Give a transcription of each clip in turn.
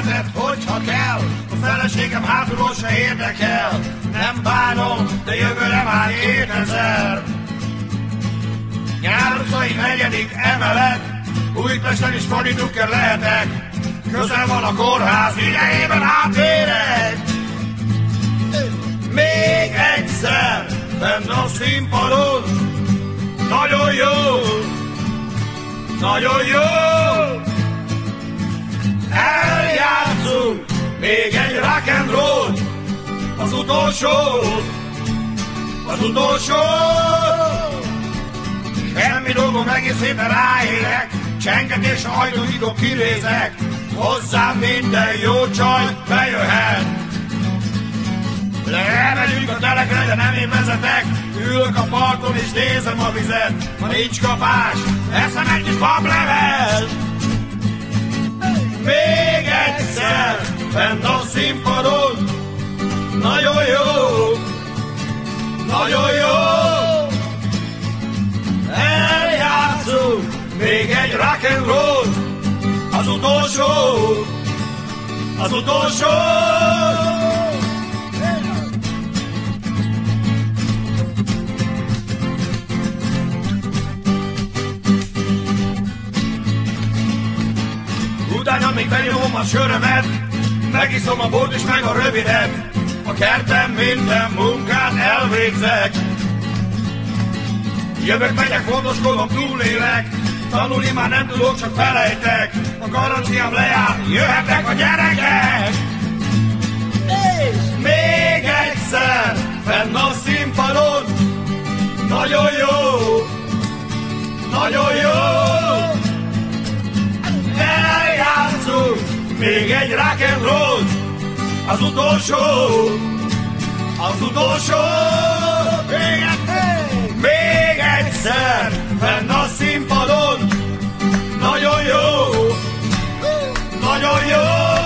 vezet, hogyha kell. A feleségem hátulról se érdekel. Nem bánom, de jövőre már 2000. Nyár utcai 4. emelet, Újpesten is fordítóker lehetek. Közel van a kórház, idejében átérek. Még egyszer, benne a színpadon. Nagyon jó, nagyon jó. Eljátszunk még egy rock and roll. Az utolsó, az utolsó. Semmi dolgom, egész héten ráérek. Csengetés a hajtóidó kirézek. Hozzám minden jó csaj bejöhet. Lemegyünk a telekre, de nem én vezetek. Ülök a parton és nézem a vizet. Ha nincs kapás, eszem egy kis bablevel. Még egyszer, fent a színpadon. Nagyon jó, nagyon jó. Eljátszunk még egy rock and roll. Az utolsó, az utolsó. Utána még benyomom a sörömet, megiszom a bort és meg a rövidet. A kertem minden munkát elvégzek. Jövök, megyek, fondoskodom, túlélek. Tanulni már nem tudok, csak felejtek. A garanciám lejár, jöhetnek a gyerekek. És még egyszer, fenn a színpadon. Nagyon jó, nagyon jó. Eljátszunk még egy rock and roll. Az utolsó, az utolsó. Még egyszer, fenn a színpadon. Nagyon jó, nagyon jó.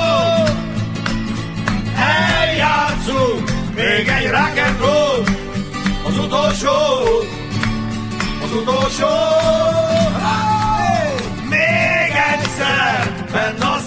Eljátszunk még egy rock and roll. Az utolsó, az utolsó. Még egyszer, fenn a